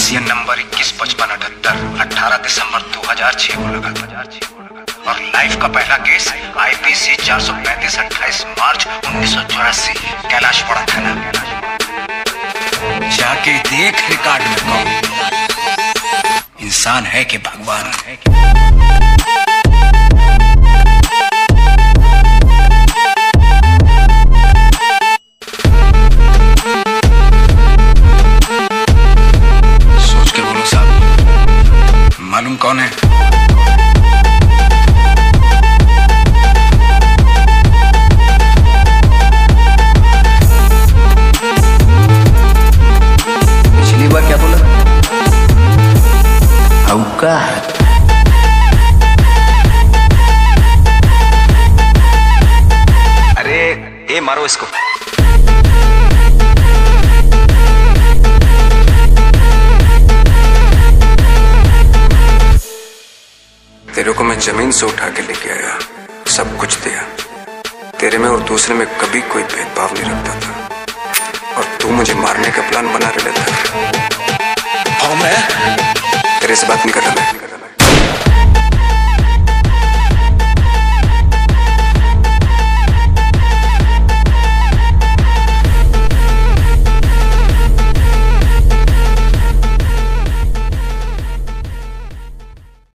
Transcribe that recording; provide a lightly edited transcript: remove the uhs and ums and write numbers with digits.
ICN number 215578 18 दिसंबर 2006 को लगा और लाइफ का पहला केस IPC 435 28 मार्च 1984 कैलाश पड़ा थाना। जाके देख रिकॉर्ड में कौन इंसान है कि भगवान है। सोच के बोलो साहब, मालूम कौन है? पिछली बार क्या बोला? औकात। अरे ए मारो इसको। तेरे को मैं जमीन से उठा के लेके आया, सब कुछ दिया। तेरे में और दूसरे में कभी कोई भेदभाव नहीं रखता था और तू मुझे मारने का प्लान बना रहे था। और मैं तेरे से बात नहीं कर रहा मैं।